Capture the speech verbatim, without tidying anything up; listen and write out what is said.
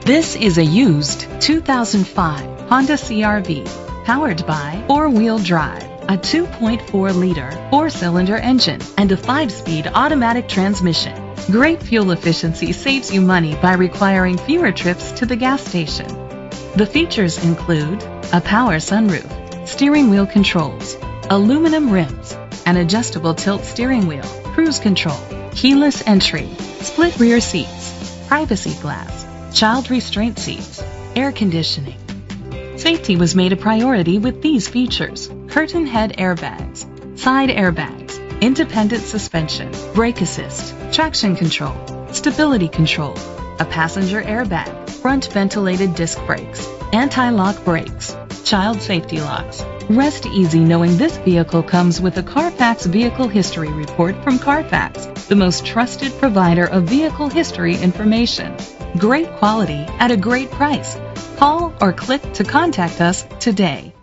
This is a used two thousand five Honda C R V, powered by four-wheel drive, a two point four liter four-cylinder engine, and a five-speed automatic transmission. Great fuel efficiency saves you money by requiring fewer trips to the gas station. The features include a power sunroof, steering wheel controls, aluminum rims, an adjustable tilt steering wheel, cruise control, keyless entry, split rear seats, privacy glass, child restraint seats, air conditioning. Safety was made a priority with these features: curtain head airbags, side airbags, independent suspension, brake assist, traction control, stability control, a passenger airbag, front ventilated disc brakes, anti-lock brakes, child safety locks. Rest easy knowing this vehicle comes with a Carfax Vehicle History Report from Carfax, the most trusted provider of vehicle history information. Great quality at a great price. Call or click to contact us today.